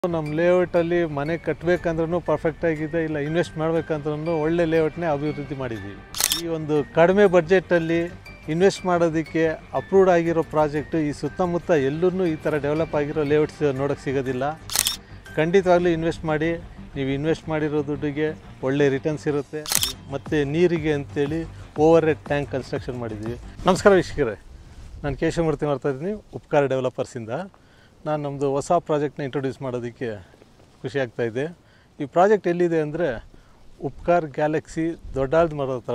ನಮ್ಮ ಲೇಔಟಲ್ಲಿ ಮನೆ ಕಟ್ಟಬೇಕಂದ್ರೂ ಪರ್ಫೆಕ್ಟ್ ಆಗಿದೆ, ಇಲ್ಲ ಇನ್ವೆಸ್ಟ್ ಮಾಡಬೇಕಂದ್ರೂ ಒಳ್ಳೆ ಲೇಔಟ್ನೇ ಅಭಿವೃದ್ಧಿ ಮಾಡಿದ್ದೀವಿ. ಈ ಒಂದು ಕಡಿಮೆ ಬಡ್ಜೆಟಲ್ಲಿ ಇನ್ವೆಸ್ಟ್ ಮಾಡೋದಕ್ಕೆ ಅಪ್ರೂವ್ಡ್ ಆಗಿರೋ ಪ್ರಾಜೆಕ್ಟು ಈ ಸುತ್ತಮುತ್ತ ಎಲ್ಲೂ ಈ ಥರ ಡೆವಲಪ್ ಆಗಿರೋ ಲೇಔಟ್ಸ್ ನೋಡೋಕ್ಕೆ ಸಿಗೋದಿಲ್ಲ. ಖಂಡಿತವಾಗ್ಲೂ ಇನ್ವೆಸ್ಟ್ ಮಾಡಿ, ನೀವು ಇನ್ವೆಸ್ಟ್ ಮಾಡಿರೋ ದುಡ್ಡಿಗೆ ಒಳ್ಳೆ ರಿಟರ್ನ್ಸ್ ಇರುತ್ತೆ. ಮತ್ತು ನೀರಿಗೆ ಅಂತೇಳಿ ಓವರ್ ಹೆಡ್ ಟ್ಯಾಂಕ್ ಕನ್ಸ್ಟ್ರಕ್ಷನ್ ಮಾಡಿದ್ದೀವಿ. ನಮಸ್ಕಾರ ವೀಕ್ಷಕರೇ, ನಾನು ಕೇಶವಮೂರ್ತಿ ಮಾಡ್ತಾಯಿದ್ದೀನಿ ಉಪಕಾರ ಡೆವಲಪರ್ಸಿಂದ. ನಾನು ನಮ್ಮದು ಹೊಸ ಪ್ರಾಜೆಕ್ಟ್ನ ಇಂಟ್ರೊಡ್ಯೂಸ್ ಮಾಡೋದಕ್ಕೆ ಖುಷಿ ಆಗ್ತಾಯಿದೆ. ಈ ಪ್ರಾಜೆಕ್ಟ್ ಎಲ್ಲಿದೆ ಅಂದರೆ ಉಪಕಾರ ಗ್ಯಾಲಕ್ಸಿ ದೊಡ್ಡಾಳದ ಮರದ ಹತ್ರ,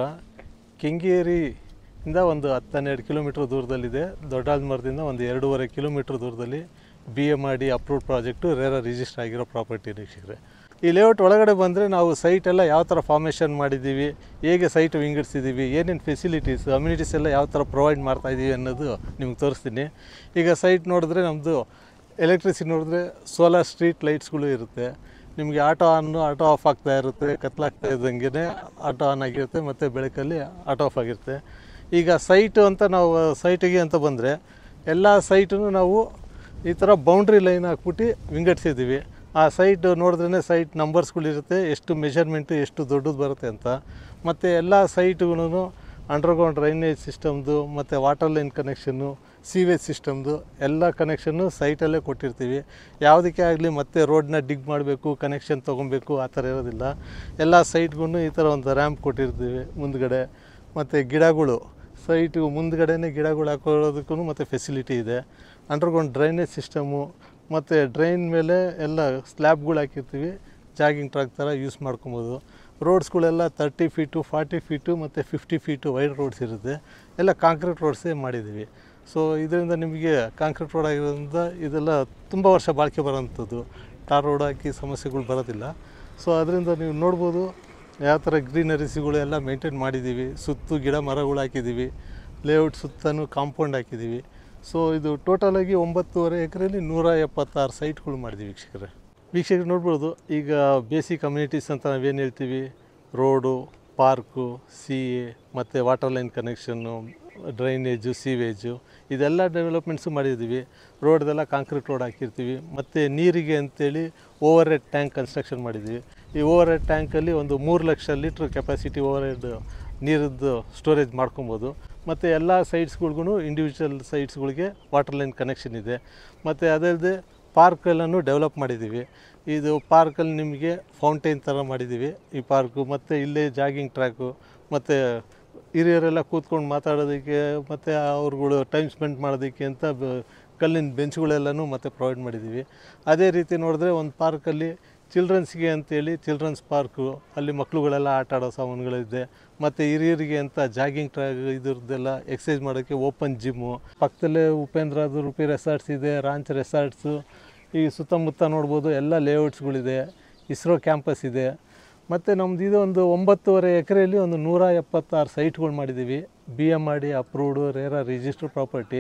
ಕೆಂಗೇರಿಯಿಂದ ಒಂದು 10-12 ಕಿಲೋಮೀಟ್ರ್ ದೂರದಲ್ಲಿದೆ. ದೊಡ್ಡಾಳದ ಮರದಿಂದ ಒಂದು 2.5 ಕಿಲೋಮೀಟ್ರ್ ದೂರದಲ್ಲಿ BMRD approved project, RERA register ಆಗಿರೋ ಪ್ರಾಪರ್ಟಿ ವೀಕ್ಷಕರೇ. ಈ ಲೇಔಟ್ ಒಳಗಡೆ ಬಂದರೆ ನಾವು ಸೈಟ್ ಎಲ್ಲ ಯಾವ ಥರ ಫಾರ್ಮೇಷನ್ ಮಾಡಿದ್ದೀವಿ, ಹೇಗೆ ಸೈಟ್ ವಿಂಗಡಿಸಿದ್ದೀವಿ, ಏನೇನು ಫೆಸಿಲಿಟೀಸ್ ಅಮ್ಯುನಿಟೀಸ್ ಎಲ್ಲ ಯಾವ ಥರ ಪ್ರೊವೈಡ್ ಮಾಡ್ತಾಯಿದ್ದೀವಿ ಅನ್ನೋದು ನಿಮ್ಗೆ ತೋರಿಸ್ತೀನಿ. ಈಗ ಸೈಟ್ ನೋಡಿದ್ರೆ ನಮ್ಮದು ಎಲೆಕ್ಟ್ರಿಸಿಟಿ ನೋಡಿದ್ರೆ ಸೋಲಾರ್ ಸ್ಟ್ರೀಟ್ ಲೈಟ್ಸ್ಗಳು ಇರುತ್ತೆ. ನಿಮಗೆ ಆಟೋ ಆಫ್ ಆಗ್ತಾ ಇರುತ್ತೆ, ಕತ್ಲಾಗ್ತಾ ಇದ್ದಂಗೆ ಆಟೋ ಆನ್ ಆಗಿರುತ್ತೆ, ಮತ್ತು ಬೆಳಕಲ್ಲಿ ಆಟೋ ಆಫ್ ಆಗಿರುತ್ತೆ. ಈಗ ಸೈಟು ಅಂತ ನಾವು ಸೈಟಿಗೆ ಅಂತ ಬಂದರೆ ಎಲ್ಲ ಸೈಟನ್ನು ನಾವು ಈ ಥರ ಬೌಂಡ್ರಿ ಲೈನ್ ಹಾಕ್ಬಿಟ್ಟು ವಿಂಗಡಿಸಿದ್ದೀವಿ. ಆ ಸೈಟ್ ನೋಡಿದ್ರೇ ಸೈಟ್ ನಂಬರ್ಸ್ಗಳಿರುತ್ತೆ, ಎಷ್ಟು ಮೆಷರ್ಮೆಂಟು ಎಷ್ಟು ದೊಡ್ಡದು ಬರುತ್ತೆ ಅಂತ. ಮತ್ತು ಎಲ್ಲ ಸೈಟ್ಗೂ ಅಂಡರ್ಗ್ರೌಂಡ್ ಡ್ರೈನೇಜ್ ಸಿಸ್ಟಮ್ದು ಮತ್ತು ವಾಟರ್ ಲೈನ್ ಕನೆಕ್ಷನ್ನು, ಸೀವೇಜ್ ಸಿಸ್ಟಮ್ದು ಎಲ್ಲ ಕನೆಕ್ಷನ್ನು ಸೈಟಲ್ಲೇ ಕೊಟ್ಟಿರ್ತೀವಿ. ಯಾವುದಕ್ಕೆ ಆಗಲಿ ಮತ್ತೆ ರೋಡನ್ನ ಡಿಗ್ ಮಾಡಬೇಕು, ಕನೆಕ್ಷನ್ ತೊಗೊಬೇಕು ಆ ಥರ ಇರೋದಿಲ್ಲ. ಎಲ್ಲ ಸೈಟ್ಗೂ ಈ ಥರ ಒಂದು ರ್ಯಾಂಪ್ ಕೊಟ್ಟಿರ್ತೀವಿ ಮುಂದ್ಗಡೆ. ಮತ್ತು ಗಿಡಗಳು ಸೈಟು ಮುಂದ್ಗಡೆನೇ ಗಿಡಗಳು ಹಾಕೊಳ್ಳೋದಕ್ಕೂ ಮತ್ತು ಫೆಸಿಲಿಟಿ ಇದೆ. ಅಂಡರ್ಗ್ರೌಂಡ್ ಡ್ರೈನೇಜ್ ಸಿಸ್ಟಮು ಮತ್ತು ಡ್ರೈನ್ ಮೇಲೆ ಎಲ್ಲ ಸ್ಲ್ಯಾಬ್ಗಳು ಹಾಕಿರ್ತೀವಿ, ಜಾಗಿಂಗ್ ಟ್ರ್ಯಾಕ್ ಥರ ಯೂಸ್ ಮಾಡ್ಕೊಬೋದು. ರೋಡ್ಸ್ಗಳೆಲ್ಲ 30 ಫೀಟು 40 ಫೀಟು ಮತ್ತು 50 ಫೀಟು ವೈಡ್ ರೋಡ್ಸ್ ಇರುತ್ತೆ. ಎಲ್ಲ ಕಾಂಕ್ರೀಟ್ ರೋಡ್ಸೇ ಮಾಡಿದ್ದೀವಿ. ಸೊ ಇದರಿಂದ ನಿಮಗೆ ಕಾಂಕ್ರೀಟ್ ರೋಡ್ ಆಗಿರೋದ್ರಿಂದ ಇದೆಲ್ಲ ತುಂಬ ವರ್ಷ ಬಾಳಿಕೆ ಬರೋವಂಥದ್ದು. ಟಾರ್ ರೋಡ್ ಹಾಕಿ ಸಮಸ್ಯೆಗಳು ಬರೋದಿಲ್ಲ. ಸೊ ಅದರಿಂದ ನೀವು ನೋಡ್ಬೋದು ಯಾವ ಥರ ಗ್ರೀನರೀಸ್ಗಳು ಎಲ್ಲ ಮೇಂಟೈನ್ ಮಾಡಿದ್ದೀವಿ. ಸುತ್ತು ಗಿಡ ಮರಗಳು ಹಾಕಿದ್ದೀವಿ, ಲೇಔಟ್ ಸುತ್ತಲೂ ಕಾಂಪೌಂಡ್ ಹಾಕಿದ್ದೀವಿ. ಸೊ ಇದು ಟೋಟಲಾಗಿ 9.5 ಎಕರೆಯಲ್ಲಿ 176 ಸೈಟ್ಗಳು ಮಾಡಿದ್ದೀವಿ ವೀಕ್ಷಕರು ನೋಡ್ಬೋದು. ಈಗ ಬೇಸಿಕ್ ಕಮ್ಯುನಿಟೀಸ್ ಅಂತ ನಾವೇನು ಹೇಳ್ತೀವಿ, ರೋಡು, ಪಾರ್ಕು, CA ಮತ್ತು water line connection, drainage, sewage, ಇದೆಲ್ಲ ಡೆವಲಪ್ಮೆಂಟ್ಸು ಮಾಡಿದ್ದೀವಿ. ರೋಡ್ದೆಲ್ಲ ಕಾಂಕ್ರೀಟ್ ರೋಡ್ ಹಾಕಿರ್ತೀವಿ. ಮತ್ತು ನೀರಿಗೆ ಅಂತೇಳಿ ಓವರ್ ಹೆಡ್ ಟ್ಯಾಂಕ್ ಕನ್ಸ್ಟ್ರಕ್ಷನ್ ಮಾಡಿದ್ದೀವಿ. ಈ ಓವರ್ ಹೆಡ್ ಟ್ಯಾಂಕಲ್ಲಿ ಒಂದು 3 lakh litre capacity over head ನೀರದ್ದು ಸ್ಟೋರೇಜ್ ಮಾಡ್ಕೊಬೋದು. ಮತ್ತು ಎಲ್ಲ ಸೈಟ್ಸ್ಗಳ್ಗೂ ಇಂಡಿವಿಜುವಲ್ ಸೈಟ್ಸ್ಗಳಿಗೆ ವಾಟರ್ ಲೈನ್ ಕನೆಕ್ಷನ್ ಇದೆ. ಮತ್ತು ಅದಲ್ಲದೆ ಪಾರ್ಕೆಲ್ಲನೂ ಡೆವಲಪ್ ಮಾಡಿದ್ದೀವಿ. ಇದು ಪಾರ್ಕಲ್ಲಿ ನಿಮಗೆ ಫೌಂಟೇನ್ ಥರ ಮಾಡಿದ್ದೀವಿ ಈ ಪಾರ್ಕು. ಮತ್ತು ಇಲ್ಲೇ ಜಾಗಿಂಗ್ ಟ್ರ್ಯಾಕು, ಮತ್ತು ಹಿರಿಯರೆಲ್ಲ ಕೂತ್ಕೊಂಡು ಮಾತಾಡೋದಕ್ಕೆ ಮತ್ತು ಅವ್ರುಗಳು ಟೈಮ್ ಸ್ಪೆಂಡ್ ಮಾಡೋದಕ್ಕೆ ಅಂತ ಕಲ್ಲಿನ ಬೆಂಚ್ಗಳೆಲ್ಲನೂ ಮತ್ತು ಪ್ರೊವೈಡ್ ಮಾಡಿದ್ದೀವಿ. ಅದೇ ರೀತಿ ನೋಡಿದ್ರೆ ಒಂದು ಪಾರ್ಕಲ್ಲಿ ಚಿಲ್ಡ್ರನ್ಸ್ಗೆ ಅಂತೇಳಿ ಚಿಲ್ಡ್ರನ್ಸ್ ಪಾರ್ಕು, ಅಲ್ಲಿ ಮಕ್ಕಳುಗಳೆಲ್ಲ ಆಟ ಆಡೋ ಸಾಮಾನುಗಳಿದೆ. ಮತ್ತು ಹಿರಿಯರಿಗೆ ಅಂತ ಜಾಗಿಂಗ್ ಟ್ರ್ಯಾಕ್ ಇದ್ರದ್ದೆಲ್ಲ ಎಕ್ಸಸೈಸ್ ಮಾಡೋಕ್ಕೆ ಓಪನ್ ಜಿಮ್ಮು. ಪಕ್ಕದಲ್ಲೇ ಉಪೇಂದ್ರದು ರೂಪಿ ರೆಸಾರ್ಟ್ಸ್ ಇದೆ, ರಾಂಚ್ ರೆಸಾರ್ಟ್ಸು. ಈ ಸುತ್ತಮುತ್ತ ನೋಡ್ಬೋದು ಎಲ್ಲ ಲೇಔಟ್ಸ್ಗಳಿದೆ, ಇಸ್ರೋ ಕ್ಯಾಂಪಸ್ ಇದೆ. ಮತ್ತು ನಮ್ಮದು ಇದು ಒಂದು 9.5 ಎಕರೆಯಲ್ಲಿ ಒಂದು 176 ಸೈಟ್ಗಳು ಮಾಡಿದ್ದೀವಿ. BMRD approved RERA register property.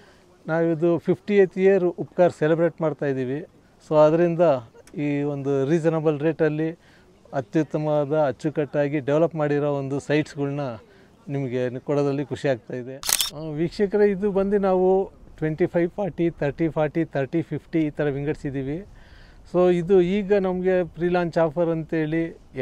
ನಾವಿದು 50th ಇಯರ್ ಉಪಕಾರ ಸೆಲೆಬ್ರೇಟ್ ಮಾಡ್ತಾಯಿದ್ದೀವಿ. ಸೊ ಅದರಿಂದ ಈ ಒಂದು ರೀಸನಬಲ್ ರೇಟಲ್ಲಿ ಅತ್ಯುತ್ತಮವಾದ ಅಚ್ಚುಕಟ್ಟಾಗಿ ಡೆವಲಪ್ ಮಾಡಿರೋ ಒಂದು ಸೈಟ್ಸ್ಗಳ್ನ ನಿಮಗೆ ಕೊಡೋದ್ರಲ್ಲಿ ಖುಷಿ ಆಗ್ತಾಯಿದೆ ವೀಕ್ಷಕರೇ. ಇದು ಬಂದು ನಾವು 25-40, 30-40, 30-50 ಈ ಥರ ವಿಂಗಡಿಸಿದ್ದೀವಿ. ಸೊ ಇದು ಈಗ ನಮಗೆ ಪ್ರೀ ಲಾಂಚ್ ಆಫರ್ ಅಂತೇಳಿ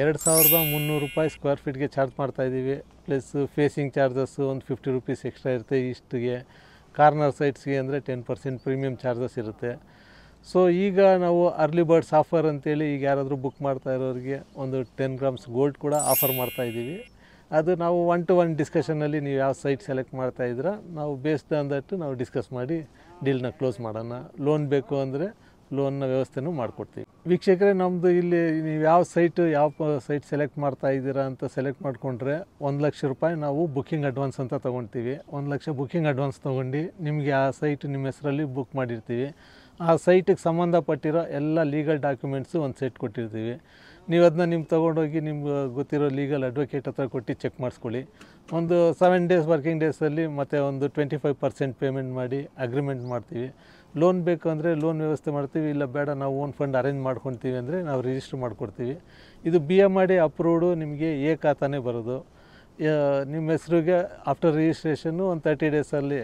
2300 ರೂಪಾಯಿ ಸ್ಕ್ವೇರ್ ಫೀಟ್ಗೆ ಚಾರ್ಜ್ ಮಾಡ್ತಾಯಿದ್ದೀವಿ. ಪ್ಲಸ್ ಫೇಸಿಂಗ್ ಚಾರ್ಜಸ್ಸು ಒಂದು 50 ರೂಪೀಸ್ ಎಕ್ಸ್ಟ್ರಾ ಇರುತ್ತೆ. ಇಷ್ಟಿಗೆ ಕಾರ್ನರ್ ಸೈಟ್ಸ್ಗೆ ಅಂದರೆ 10% ಪ್ರೀಮಿಯಮ್ ಚಾರ್ಜಸ್ ಇರುತ್ತೆ. ಸೊ ಈಗ ನಾವು ಅರ್ಲಿ ಬರ್ಡ್ಸ್ ಆಫರ್ ಅಂತೇಳಿ ಈಗ ಯಾರಾದರೂ ಬುಕ್ ಮಾಡ್ತಾ ಇರೋರಿಗೆ ಒಂದು 10 ಗ್ರಾಮ್ಸ್ ಗೋಲ್ಡ್ ಕೂಡ ಆಫರ್ ಮಾಡ್ತಾಯಿದ್ದೀವಿ. ಅದು ನಾವು 1-to-1 ಡಿಸ್ಕಷನಲ್ಲಿ ನೀವು ಯಾವ ಸೈಟ್ ಸೆಲೆಕ್ಟ್ ಮಾಡ್ತಾಯಿದ್ದೀರಾ, ನಾವು ಬೇಸ್ಡ್ ಆನ್ ದಟ್ ನಾವು ಡಿಸ್ಕಸ್ ಮಾಡಿ ಡೀಲ್ನ ಕ್ಲೋಸ್ ಮಾಡೋಣ. ಲೋನ್ ಬೇಕು ಅಂದರೆ ಲೋನ್ನ ವ್ಯವಸ್ಥೆನೂ ಮಾಡಿಕೊಡ್ತೀವಿ. ವೀಕ್ಷಕರೇ, ನಮ್ಮದು ಇಲ್ಲಿ ನೀವು ಯಾವ ಸೈಟ್ ಸೆಲೆಕ್ಟ್ ಮಾಡ್ತಾಯಿದ್ದೀರಾ ಅಂತ ಸೆಲೆಕ್ಟ್ ಮಾಡಿಕೊಂಡ್ರೆ 1 ಲಕ್ಷ ರೂಪಾಯಿ ನಾವು ಬುಕ್ಕಿಂಗ್ ಅಡ್ವಾನ್ಸ್ ಅಂತ ತೊಗೊಳ್ತೀವಿ. 1 ಲಕ್ಷ ಬುಕ್ಕಿಂಗ್ ಅಡ್ವಾನ್ಸ್ ತೊಗೊಂಡು ನಿಮಗೆ ಆ ಸೈಟ್ ನಿಮ್ಮ ಹೆಸರಲ್ಲಿ ಬುಕ್ ಮಾಡಿರ್ತೀವಿ. ಆ ಸೈಟಿಗೆ ಸಂಬಂಧಪಟ್ಟಿರೋ ಎಲ್ಲ ಲೀಗಲ್ ಡಾಕ್ಯುಮೆಂಟ್ಸು ಒಂದು ಸೆಟ್ ಕೊಟ್ಟಿರ್ತೀವಿ. ನೀವು ಅದನ್ನ ನಿಮ್ಗೆ ತೊಗೊಂಡೋಗಿ ನಿಮ್ಗೆ ಗೊತ್ತಿರೋ ಲೀಗಲ್ ಅಡ್ವೊಕೇಟ್ ಹತ್ರ ಕೊಟ್ಟು ಚೆಕ್ ಮಾಡಿಸ್ಕೊಳ್ಳಿ. ಒಂದು 7 ಡೇಸ್ ವರ್ಕಿಂಗ್ ಡೇಸಲ್ಲಿ ಮತ್ತು ಒಂದು 25% ಪೇಮೆಂಟ್ ಮಾಡಿ ಅಗ್ರಿಮೆಂಟ್ ಮಾಡ್ತೀವಿ. ಲೋನ್ ಬೇಕು ಅಂದರೆ ಲೋನ್ ವ್ಯವಸ್ಥೆ ಮಾಡ್ತೀವಿ. ಇಲ್ಲ ಬೇಡ ನಾವು ಓನ್ ಫಂಡ್ ಅರೇಂಜ್ ಮಾಡ್ಕೊತೀವಿ ಅಂದರೆ ನಾವು ರಿಜಿಸ್ಟರ್ ಮಾಡಿಕೊಡ್ತೀವಿ. ಇದು BMRD ಅಪ್ರೂವ್ಡು ನಿಮಗೆ ಖಾತಾನೇ ಬರೋದು. ನಿಮ್ಮ ಹೆಸ್ರಿಗೆ ಆಫ್ಟರ್ ರಿಜಿಸ್ಟ್ರೇಷನ್ನು ಒಂದು 30 ಡೇಸಲ್ಲಿ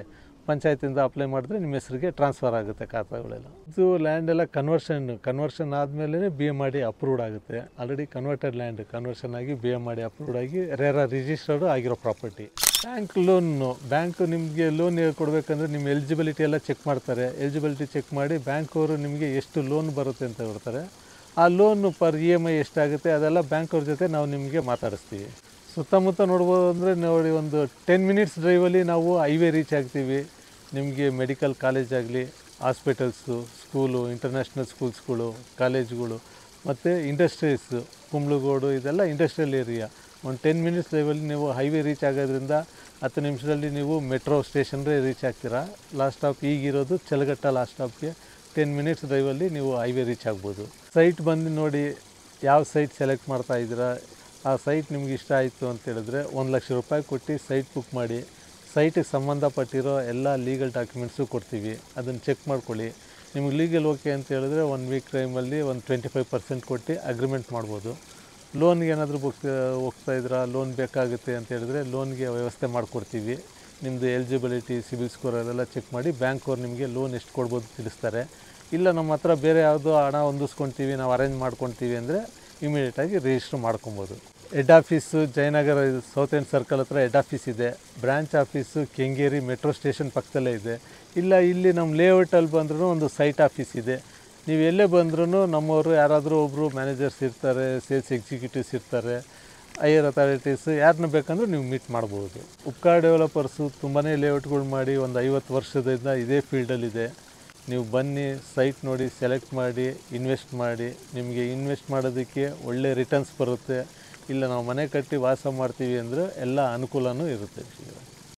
ಪಂಚಾಯತಿಂದ ಅಪ್ಲೈ ಮಾಡಿದ್ರೆ ನಿಮ್ಮ ಹೆಸರಿಗೆ ಟ್ರಾನ್ಸ್ಫರ್ ಆಗುತ್ತೆ ಖಾತೆಗಳೆಲ್ಲ. ಇದು ಲ್ಯಾಂಡ್ ಎಲ್ಲ ಕನ್ವರ್ಷನ್ ಆದಮೇಲೆ BMRD ಅಪ್ರೂವ್ಡ್ ಆಗುತ್ತೆ. ಆಲ್ರೆಡಿ ಕನ್ವರ್ಟೆಡ್ ಲ್ಯಾಂಡ್ ಕನ್ವರ್ಷನ್ ಆಗಿ BMRD ಅಪ್ರೂವ್ಡ್ ಆಗಿ ರೇರಾ ರಿಜಿಸ್ಟರ್ಡ್ ಆಗಿರೋ ಪ್ರಾಪರ್ಟಿ. ಬ್ಯಾಂಕು ನಿಮಗೆ ಲೋನ್ ಕೊಡಬೇಕಂದ್ರೆ ನಿಮ್ಮ ಎಲಿಜಿಬಿಲಿಟಿ ಎಲ್ಲ ಚೆಕ್ ಮಾಡ್ತಾರೆ. ಎಲಿಜಿಬಿಲಿಟಿ ಚೆಕ್ ಮಾಡಿ ಬ್ಯಾಂಕ್ ಅವರು ನಿಮಗೆ ಎಷ್ಟು ಲೋನ್ ಬರುತ್ತೆ ಅಂತ ಹೇಳ್ತಾರೆ. ಆ ಲೋನು ಪರ್ EMI ಎಷ್ಟಾಗುತ್ತೆ ಅದೆಲ್ಲ ಬ್ಯಾಂಕ್ ಅವ್ರ ಜೊತೆ ನಾವು ನಿಮಗೆ ಮಾತಾಡಿಸ್ತೀವಿ. ಸುತ್ತಮುತ್ತ ನೋಡ್ಬೋದು ಅಂದರೆ ನೋಡಿ, ಒಂದು 10 ಮಿನಿಟ್ಸ್ ಡ್ರೈವಲ್ಲಿ ನಾವು ಹೈವೇ ರೀಚ್ ಆಗ್ತೀವಿ. ನಿಮಗೆ ಮೆಡಿಕಲ್ ಕಾಲೇಜ್ ಆಗಲಿ, ಹಾಸ್ಪಿಟಲ್ಸು, ಸ್ಕೂಲು, ಇಂಟರ್ನ್ಯಾಷನಲ್ ಸ್ಕೂಲ್ಸ್ಗಳು, ಕಾಲೇಜ್ಗಳು ಮತ್ತು ಇಂಡಸ್ಟ್ರೀಸು, ಕುಂಬ್ಳಗೋಡು ಇದೆಲ್ಲ ಇಂಡಸ್ಟ್ರಿಯಲ್ ಏರಿಯಾ. ಒಂದು 10 ಮಿನಿಟ್ಸ್ ಡ್ರೈವಲ್ಲಿ ನೀವು ಹೈವೇ ರೀಚ್ ಆಗೋದ್ರಿಂದ 10 ನಿಮಿಷದಲ್ಲಿ ನೀವು ಮೆಟ್ರೋ ಸ್ಟೇಷನ್ಗೆ ರೀಚ್ ಆಗ್ತೀರಾ. ಲಾಸ್ಟ್ ಸ್ಟಾಪ್ ಈಗಿರೋದು ಚಲಗಟ್ಟ ಲಾಸ್ಟ್ ಸ್ಟಾಪ್ಗೆ 10 ಮಿನಿಟ್ಸ್ ಡ್ರೈವಲ್ಲಿ ನೀವು ಹೈವೇ ರೀಚ್ ಆಗ್ಬೋದು. ಸೈಟ್ ಬಂದು ನೋಡಿ, ಯಾವ ಸೈಟ್ ಸೆಲೆಕ್ಟ್ ಮಾಡ್ತಾ ಇದ್ದೀರಾ, ಆ ಸೈಟ್ ನಿಮ್ಗೆ ಇಷ್ಟ ಆಯಿತು ಅಂತ ಹೇಳಿದ್ರೆ 1 ಲಕ್ಷ ರೂಪಾಯಿ ಕೊಟ್ಟು ಸೈಟ್ ಬುಕ್ ಮಾಡಿ. ಸೈಟಿಗೆ ಸಂಬಂಧಪಟ್ಟಿರೋ ಎಲ್ಲ ಲೀಗಲ್ ಡಾಕ್ಯುಮೆಂಟ್ಸು ಕೊಡ್ತೀವಿ, ಅದನ್ನು ಚೆಕ್ ಮಾಡ್ಕೊಳ್ಳಿ. ನಿಮ್ಗೆ ಲೀಗಲ್ ಓಕೆ ಅಂತ ಹೇಳಿದ್ರೆ 1 ವೀಕ್ ಟೈಮಲ್ಲಿ ಒಂದು 25% ಕೊಟ್ಟು ಅಗ್ರಿಮೆಂಟ್ ಮಾಡ್ಬೋದು. ಲೋನ್ಗೆ ಏನಾದರೂ ಹೋಗ್ತಾ ಇದ್ದೀರಾ, ಲೋನ್ ಬೇಕಾಗುತ್ತೆ ಅಂತ ಹೇಳಿದ್ರೆ ಲೋನ್ಗೆ ವ್ಯವಸ್ಥೆ ಮಾಡಿಕೊಡ್ತೀವಿ. ನಿಮ್ಮದು ಎಲಿಜಿಬಿಲಿಟಿ, ಸಿಬಿಲ್ ಸ್ಕೋರ್ ಅದೆಲ್ಲ ಚೆಕ್ ಮಾಡಿ ಬ್ಯಾಂಕವ್ರು ನಿಮಗೆ ಲೋನ್ ಎಷ್ಟು ಕೊಡ್ಬೋದು ತಿಳಿಸ್ತಾರೆ. ಇಲ್ಲ ನಮ್ಮ ಹತ್ರ ಬೇರೆ ಯಾವುದೋ ಹಣ ಹೊಂದಿಸ್ಕೊಳ್ತೀವಿ, ನಾವು ಅರೇಂಜ್ ಮಾಡ್ಕೊಳ್ತೀವಿ ಅಂದರೆ ಇಮಿಡಿಯೇಟಾಗಿ ರಿಜಿಸ್ಟ್ರ್ ಮಾಡ್ಕೊಬೋದು. Head office Jayanagar South End Circle ಹತ್ರ ಹೆಡ್ ಆಫೀಸ್ ಇದೆ. Branch office Kengeri metro station ಪಕ್ಕದಲ್ಲೇ ಇದೆ. ಇಲ್ಲ ಇಲ್ಲಿ ನಮ್ಮ ಲೇಔಟಲ್ಲಿ ಬಂದ್ರೂ ಒಂದು ಸೈಟ್ ಆಫೀಸ್ ಇದೆ. ನೀವು ಎಲ್ಲೇ ಬಂದ್ರೂ ನಮ್ಮವರು ಯಾರಾದರೂ ಒಬ್ಬರು ಮ್ಯಾನೇಜರ್ಸ್ ಇರ್ತಾರೆ, ಸೇಲ್ಸ್ ಎಕ್ಸಿಕ್ಯೂಟಿವ್ಸ್ ಇರ್ತಾರೆ, ಹೈಯರ್ ಅಥಾರಿಟೀಸು, ಯಾರನ್ನ ಬೇಕಂದ್ರೂ ನೀವು ಮೀಟ್ ಮಾಡ್ಬೋದು. ಉಪ್ಕಾರ್ ಡೆವಲಪರ್ಸು ತುಂಬಾ ಲೇಔಟ್ಗಳು ಮಾಡಿ ಒಂದು 50 ವರ್ಷದಿಂದ ಇದೇ ಫೀಲ್ಡಲ್ಲಿದೆ. ನೀವು ಬನ್ನಿ, ಸೈಟ್ ನೋಡಿ, ಸೆಲೆಕ್ಟ್ ಮಾಡಿ, ಇನ್ವೆಸ್ಟ್ ಮಾಡಿ. ನಿಮಗೆ ಇನ್ವೆಸ್ಟ್ ಮಾಡೋದಕ್ಕೆ ಒಳ್ಳೆ ರಿಟರ್ನ್ಸ್ ಬರುತ್ತೆ. ಇಲ್ಲ ನಾವು ಮನೆ ಕಟ್ಟಿ ವಾಸ ಮಾಡ್ತೀವಿ ಅಂದರೆ ಎಲ್ಲ ಅನುಕೂಲವೂ ಇರುತ್ತೆ.